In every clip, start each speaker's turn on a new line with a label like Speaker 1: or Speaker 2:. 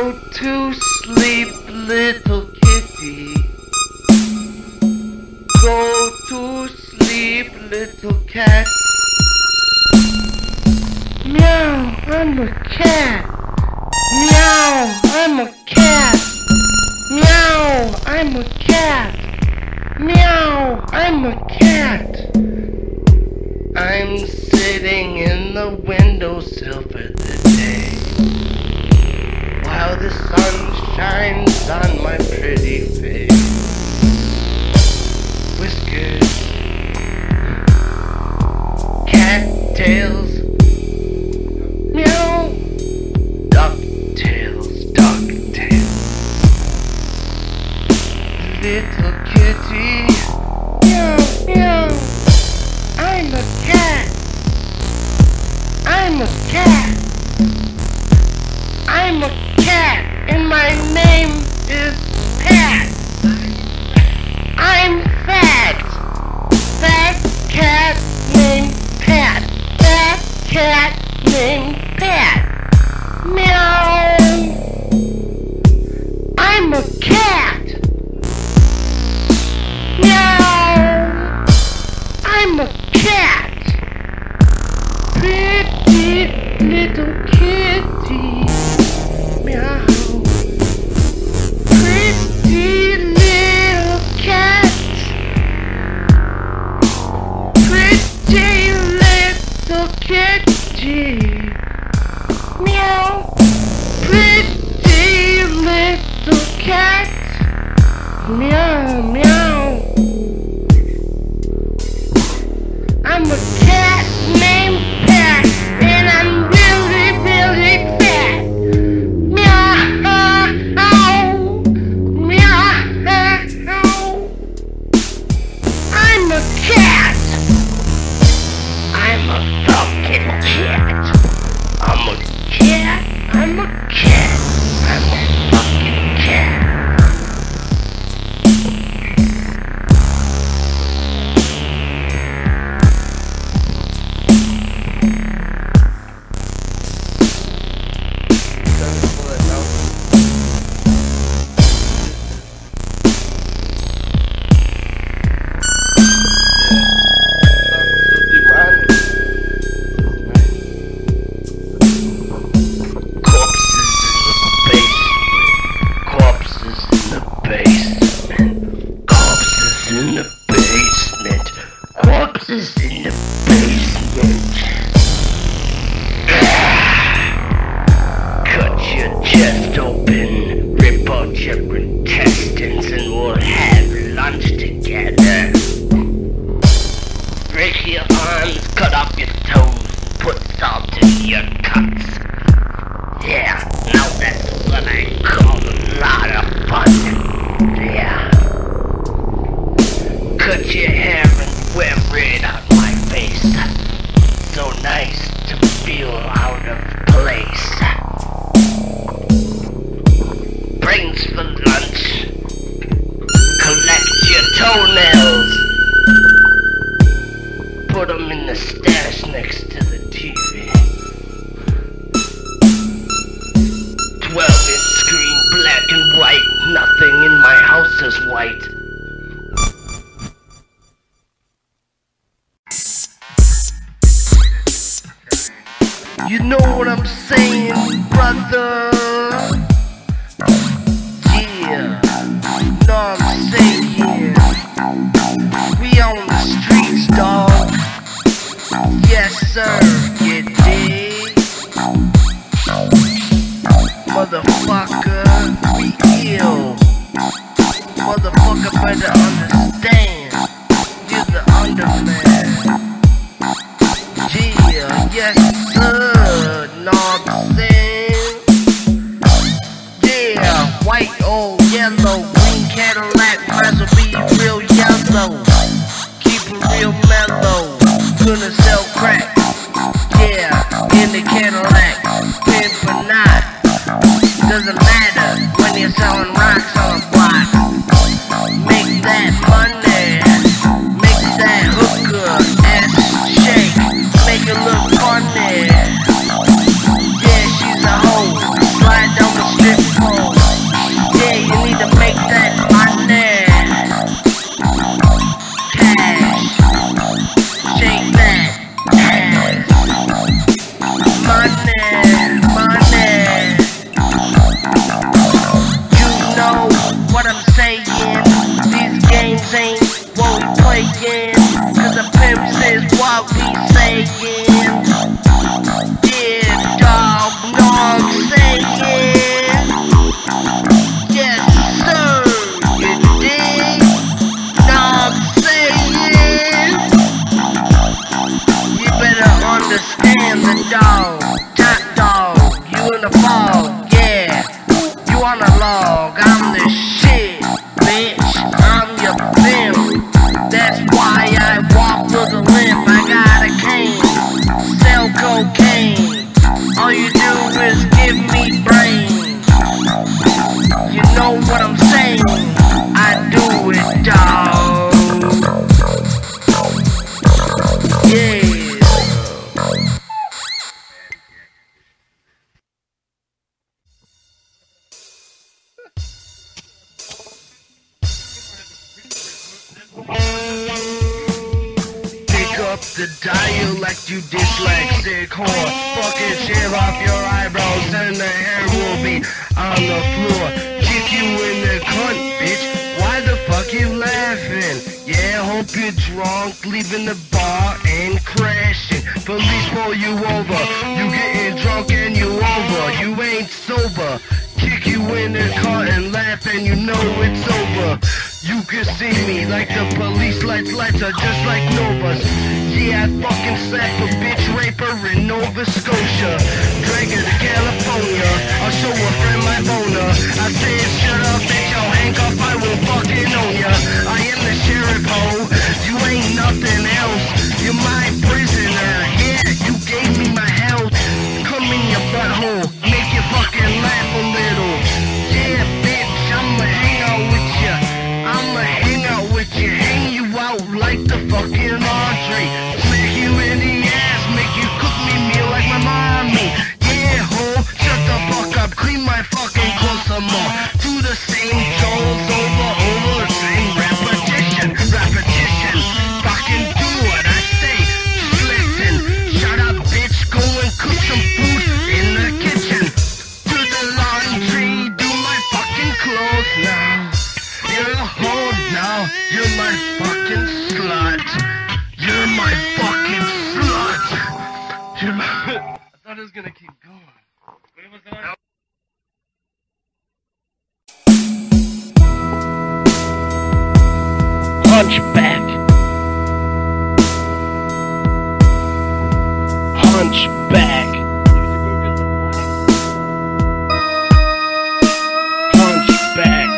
Speaker 1: Go to sleep, little kitty. Go to sleep, little cat. Meow, I'm a cat. Meow, I'm a cat. Meow, I'm a cat. Meow, I'm a cat. I'm sitting in the windowsill for the day, while the sun shines on my pretty face. Whiskers, cat tails, meow, duck tails, little kitty, meow, meow, I'm a cat, I'm a cat, I'm a cat, and my name is Pat. I'm fat, fat cat named Pat, fat cat named Pat, meow, I'm a cat, meow, I'm a cat, pretty little kitty, meow, pretty little cat, pretty little kitty, meow, pretty little cat, meow, meow. I'm a cat named Pat, and I'm really, really fat. Meow, meow. I'm a cat. I'm a fucking cat. I'm a cat. I'm a cat. I'm a fucking cat. Corpses in the basement. Cut your chest open, rip out your intestines, and we'll have lunch together. Break your arms, cut off your toes, put salt in your cuts. Yeah, now that's what I call a lot of fun. Yeah. Cut your hair and wear red on my face. So nice to feel out of place. Brains for lunch. Collect your toenails. Put them in the stash next to the TV. 12-inch screen, black and white. Nothing in my house is white. You know what I'm saying, brother? Yeah, know what I'm saying? We on the streets, dawg. Yes, sir, you dig? Motherfucker, we ill. Motherfucker better understand. You're the underman. Yeah, yes, sir, know what I'm saying? Yeah, white or yellow, green Cadillac, might as well be real yellow. Keep it real mellow, gonna sell crack. Yeah, in the Cadillac, pimp or not, doesn't matter when you're selling rocks on a block. Make that money, make that hooker ass shake, make it look funny. Yeah, she's a hoe, slide down the strip You know what I'm saying? These games ain't what we playing, cause the pimp says what we saying. Yeah, dog, know what I'm saying? Yes, sir, you dig? Know what I'm saying? You better understand the dog, top dog, you in the fog, yeah. You on a log, I'm the shit, bitch, I'm your pimp. That's why I walk with a limp, I got a cane, sell cocaine. All you do is give me brain. You know what I'm saying? I do it, dawg. Yeah. Pick up the dial like you dyslexic whore. Fucking shave off your eyebrows and the hair will be on the floor. Kick you in the cunt, bitch. Why the fuck you laughing? Yeah, hope you're drunk, leaving the bar and crashing. Police pull you over, you getting drunk and you over. You ain't sober. Kick you in the car and laugh and you know it's over. You can see me like the police lights are just like Nova's. Yeah, I fucking slap a bitch raper in Nova Scotia. Drag her to California, I'll show a friend my boner. I said shut up bitch, I'll hang up, I will fucking own ya. I am the sheriff ho, you ain't nothing else. You're my prisoner, yeah, you gave me my health. Come in your butthole, make you fucking laugh a little. Yeah bitch, I'ma hang out with ya. I'ma hang out with you, hang you out like the fucking laundry. Smack you in the ass, make you cook me meal like my mommy. Yeah, ho, shut the fuck up, clean my fucking clothes some more. Do the same jokes over, same repetition. Fucking do what I say, just listen. Shut up, bitch, go and cook some food in the kitchen. Do the laundry, do my fucking clothes now. You're a hoe now, you're my fucking slut. You're my fucking slut. You're my... I thought it was gonna keep going. What was on? Hunchback. Hunchback. Hunchback.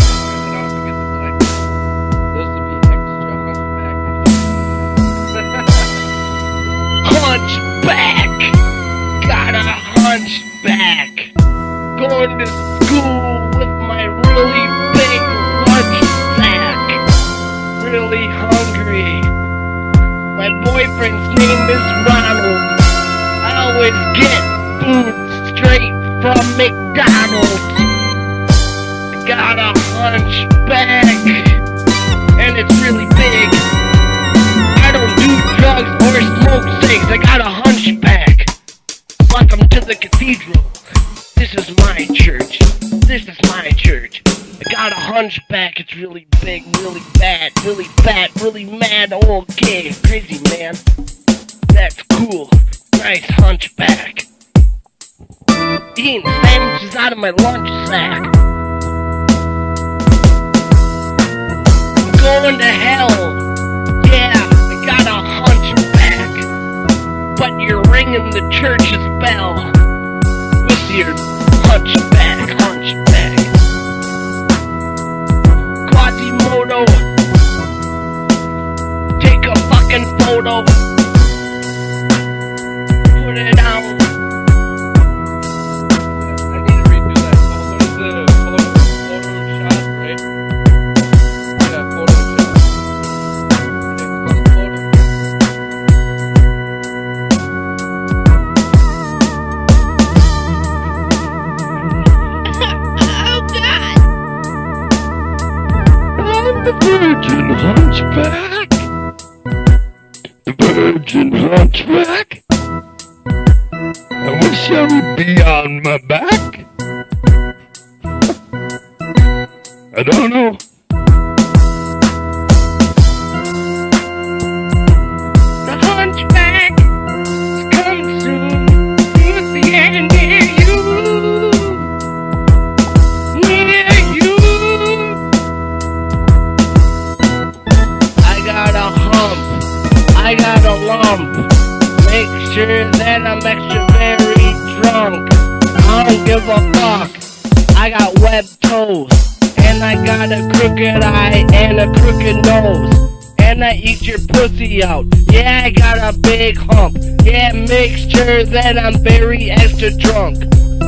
Speaker 1: Hunchback, got a hunchback. Going to school with my really big lunch sack. Really hungry. My boyfriend's name is Ronald. I always get food straight from McDonald's. I got a hunchback, and it's really big. I don't do drugs or smoke cigs, I got a hunchback. Welcome to the cathedral. This is my church. This is my church. I got a hunchback, it's really big, really bad, really fat, really mad, okay, crazy man. That's cool. Nice hunchback. Eating sandwiches out of my lunch sack. I'm going to hell. Yeah, I got a hunchback, but you're ringing the church's bell with your hunchback. Quasimodo, take a fucking photo, put it out. I need to redo that. What is the photo shot, right? Yeah, photo shot. The Virgin Hunchback. The Virgin Hunchback. I wish I would be on my back.
Speaker 2: I don't know.
Speaker 1: The hunchback is coming soon. To the end near you. Near you. I got a hump. I got a lump. Make sure that I'm extra very drunk. I don't give a fuck. I got webbed toes. And I got a crooked eye and a crooked nose. And I eat your pussy out. Yeah, I got a big hump. Yeah, make sure that I'm very extra drunk.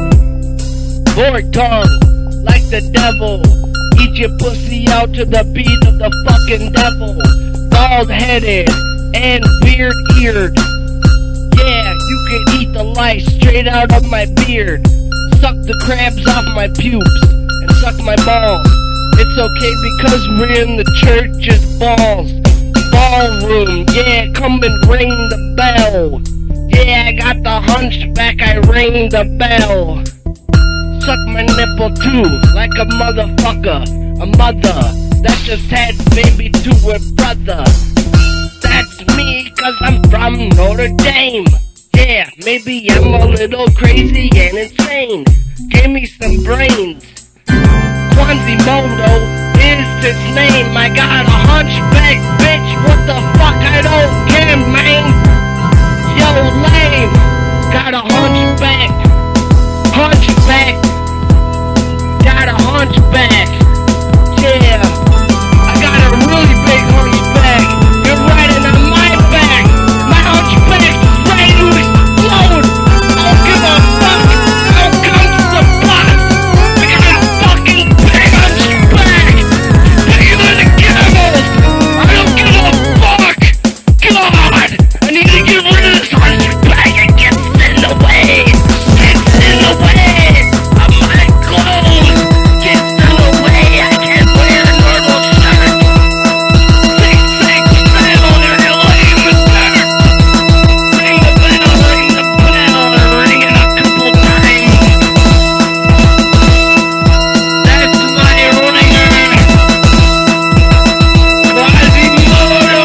Speaker 1: Fork tongue, like the devil. Eat your pussy out to the beat of the fucking devil. Bald headed and beard eared. Yeah, you can eat the lice straight out of my beard. Suck the crabs off my pubes and suck my balls. It's okay because we're in the church's balls. Ballroom, yeah, come and ring the bell. Yeah, I got the hunchback, I ring the bell. Suck my nipple too, like a motherfucker. A mother that just had baby to her brother. That's me, cause I'm from Notre Dame. Yeah, maybe I'm a little crazy and insane. Give me some brains. Quasimodo is his name. I got a hunchback, bitch. What the fuck? I don't care, man. Yo, lame. Got a hunchback. Hunchback. Got a hunchback. Yeah. I got a really big hunchback. You're riding on my back. My hunchback is ready to explode. I don't give a fuck. I'll come to the box. I got a fucking big hunchback. Bigger than a camel. I don't give a fuck. God. I need to get rid of this hunchback. It gets in the way. Gets in the way of my clothes. Gets in the way. I can't wear a normal shirt. Six, settle in the lane with better. Ring the bell, ring the bell. Ring it a couple times. That's my ringer. Quasimodo.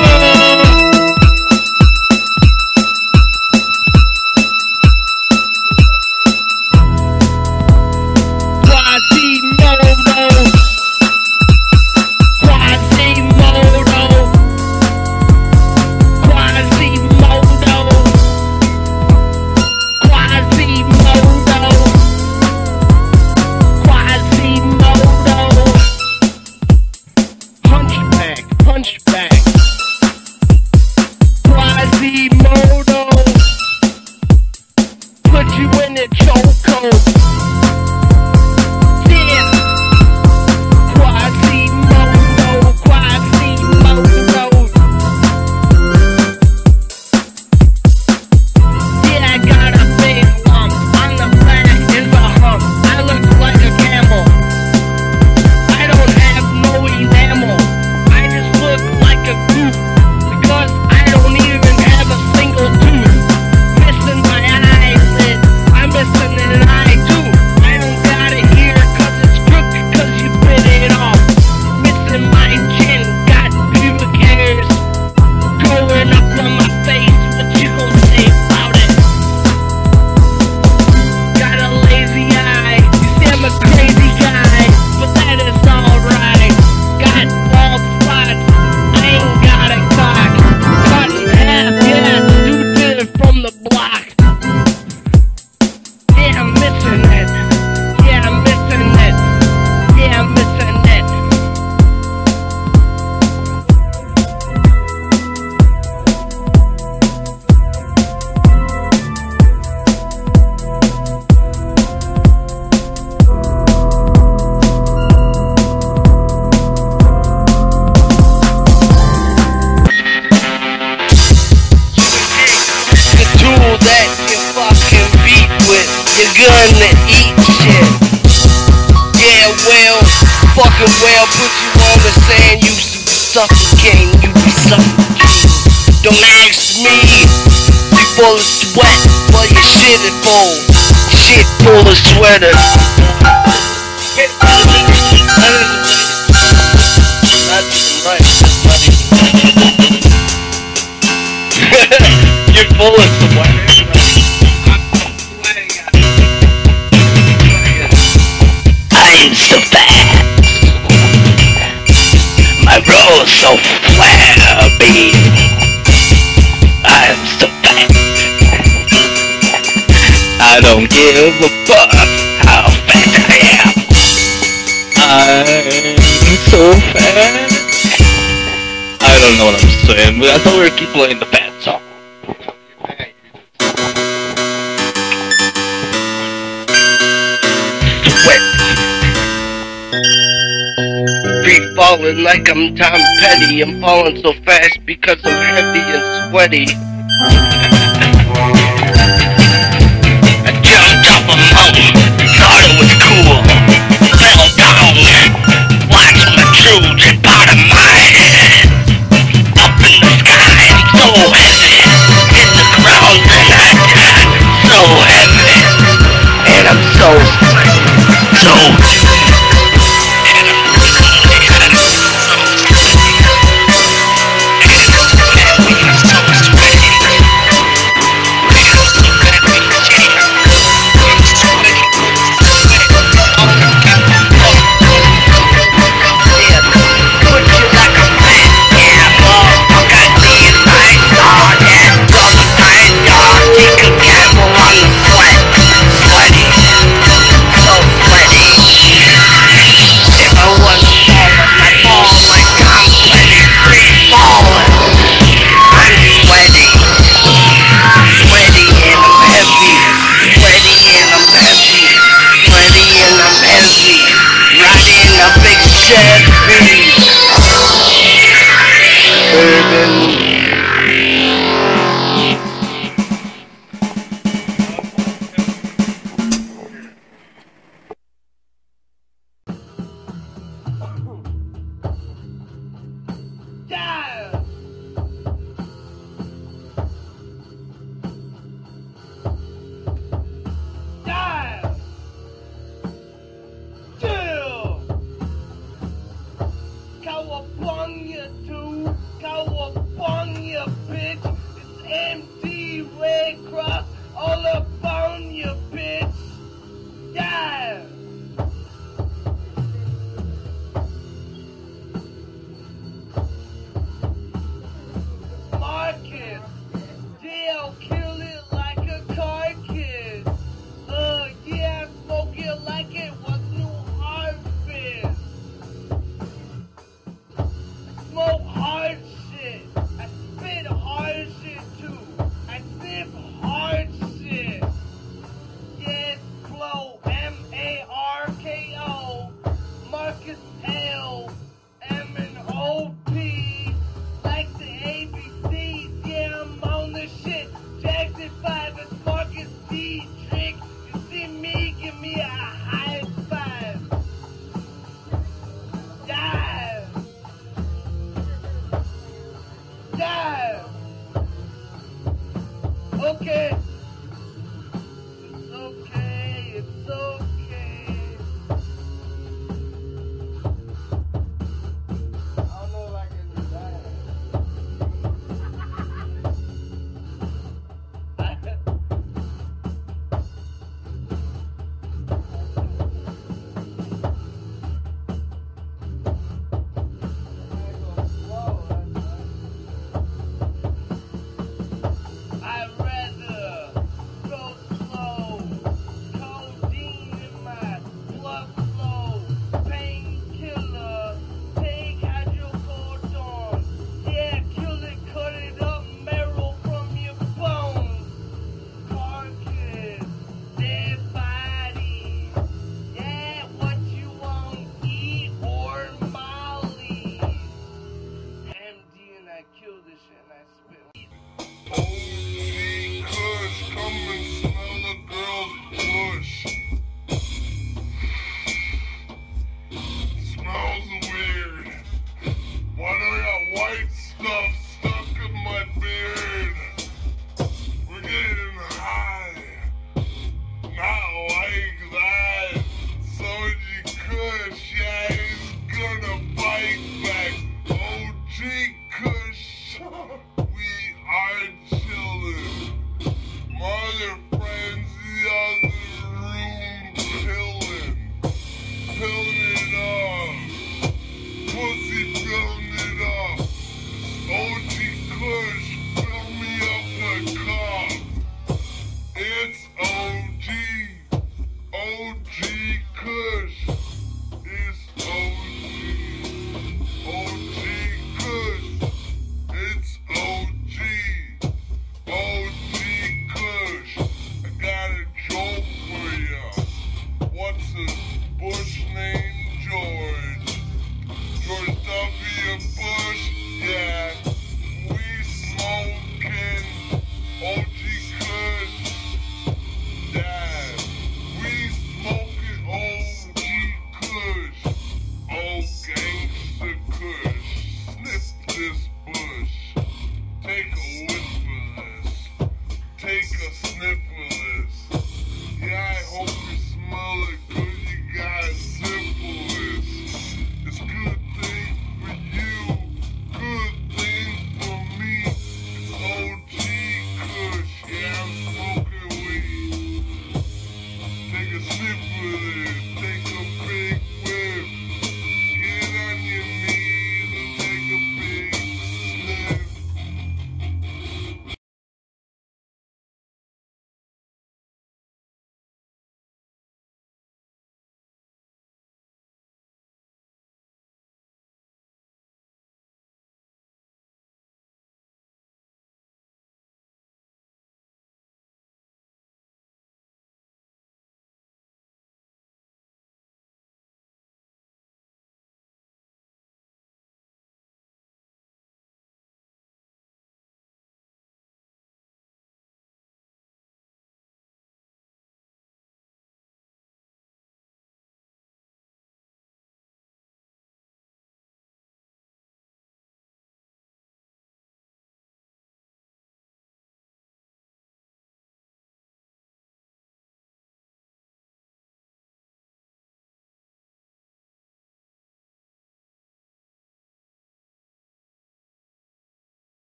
Speaker 1: Hunchback. Quasimodo. Put you in a chokehold. Yeah. Quasimodo. Quasimodo. Yeah, I got a big lump. On the back is a hump. I look like a camel. I don't have no enamel. I just look like a goof. Because I don't even have a single tooth. Missing my eyelid. I'm missing an eye too. I don't got it here cause it's crooked cause you bit it off. Missing my chin. Got pubic hairs going up on my face. What you gon' say about it? Got a lazy eye. You say I'm a crazy guy, but that is alright. Got bald spots. I ain't got a cock. Cut in half, yeah. You did it from the block. Yeah, I'm missing it. Yeah, I'm missing it. Yeah, I'm missing it. The tool that you fucking beat with, you're gonna eat shit. Yeah, well, fucking well, put you on the sand, you suffocating, you be suffocating. Don't ask me, you full of sweat, but your shit is full. Shit full of sweaters.
Speaker 2: so fast. My roll's so flabby. I'm so fast. I don't give a fuck how fast I am. I'm so fast. I don't know what I'm saying, but I thought we were keep playing the fat song.
Speaker 1: Free falling like I'm Tom Petty. I'm falling so fast because I'm heavy and sweaty. I jumped up a mountain, thought it was cool. Fell down, watched my true drip out of my head. Up in the sky, I'm so heavy. Hit the ground and I died. So heavy. And I'm so Cowabunga, dude. Cowabunga, bitch. It's MD Red Cross.